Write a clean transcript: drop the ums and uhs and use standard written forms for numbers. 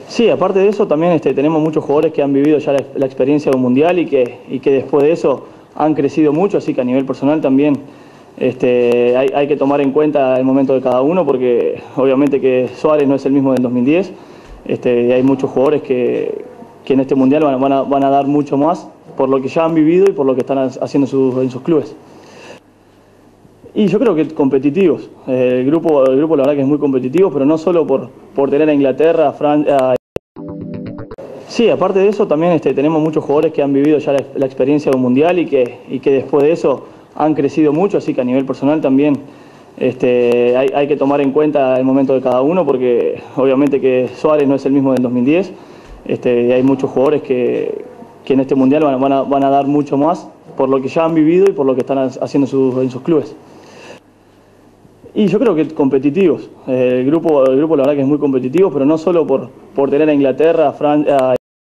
Sí, aparte de eso también tenemos muchos jugadores que han vivido ya la experiencia de un mundial y que después de eso han crecido mucho, así que a nivel personal también hay que tomar en cuenta el momento de cada uno, porque obviamente que Suárez no es el mismo del 2010, y hay muchos jugadores que en este mundial van a dar mucho más por lo que ya han vivido y por lo que están haciendo en sus clubes. Y yo creo que competitivos. El grupo la verdad que es muy competitivo, pero no solo por tener a Inglaterra, a Francia. Sí, aparte de eso también tenemos muchos jugadores que han vivido ya la experiencia de un mundial y que después de eso han crecido mucho, así que a nivel personal también hay que tomar en cuenta el momento de cada uno, porque obviamente que Suárez no es el mismo del 2010, y hay muchos jugadores que en este mundial van a dar mucho más por lo que ya han vivido y por lo que están haciendo en sus clubes. Y yo creo que competitivos. El grupo la verdad que es muy competitivo, pero no solo por tener a Inglaterra, a Francia.